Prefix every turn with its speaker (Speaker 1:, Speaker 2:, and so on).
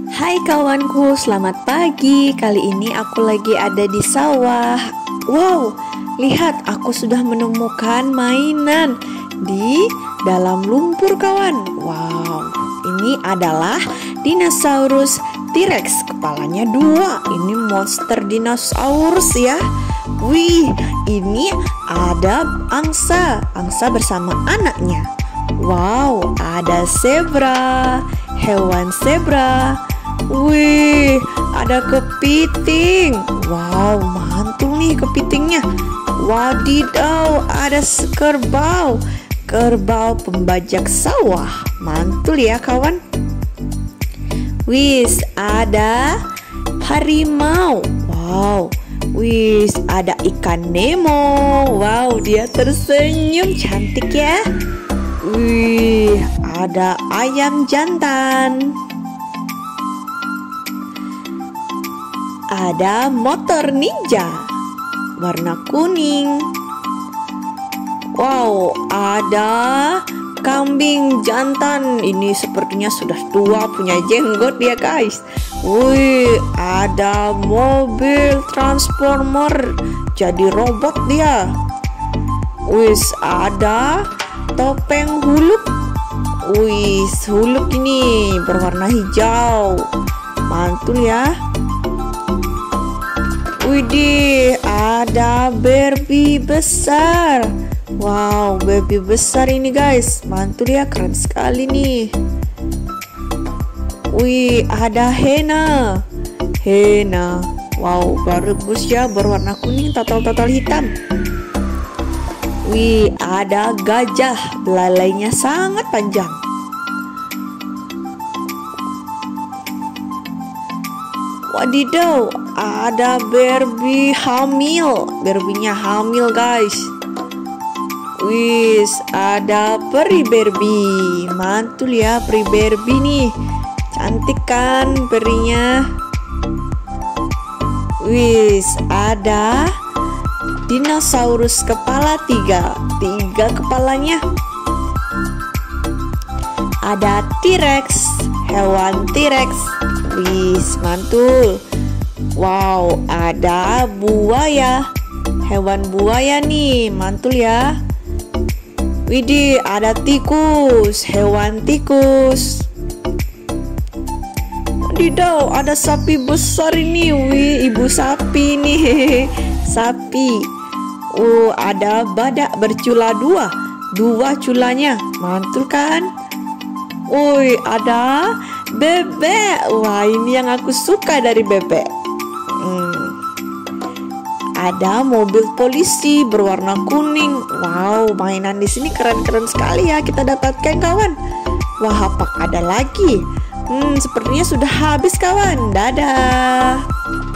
Speaker 1: Hai kawanku, selamat pagi. Kali ini aku lagi ada di sawah. Wow, lihat aku sudah menemukan mainan di dalam lumpur kawan. Wow, ini adalah dinosaurus T-Rex. Kepalanya 2. Ini monster dinosaurus ya. Wih, ini ada angsa bersama anaknya. Wow, ada zebra, hewan zebra. Wih, ada kepiting. Wow, mantul nih kepitingnya. Wadidaw, ada kerbau pembajak sawah. Mantul ya kawan. Wis, ada harimau. Wow. Wis, ada ikan Nemo. Wow, dia tersenyum cantik ya. Wih, ada ayam jantan. Ada motor ninja warna kuning. Wow, ada kambing jantan. Ini sepertinya sudah tua, punya jenggot ya guys. Wih, ada mobil transformer, jadi robot dia. Wis, ada topeng huluk. Wis, huluk ini berwarna hijau. Mantul ya. Widih, ada Barbie besar. Wow, Barbie besar ini guys. Mantul ya, keren sekali nih. Wih, ada Hena. Wow, bagus ya, berwarna kuning, total hitam. Wih, ada gajah, belalainya sangat panjang. Wadidaw, ada Barbie hamil. Barbie-nya hamil guys. Wis, ada peri Barbie. Mantul ya peri Barbie nih. Cantik kan perinya. Wis, ada dinosaurus kepala 3 kepalanya. Ada T-Rex, hewan T-Rex. Wis, mantul. Wow, ada buaya, hewan buaya nih, mantul ya. Widih, ada tikus, hewan tikus. Wadidaw, ada sapi besar ini. Wih, ibu sapi nih. Sapi. Ada badak bercula 2 culanya. Mantul kan? Wih, ada bebek. Wah, ini yang aku suka dari bebek. Ada mobil polisi berwarna kuning. Wow, mainan di sini keren-keren sekali ya kita dapatkan kawan. Wah, apa ada lagi? Sepertinya sudah habis kawan. Dadah.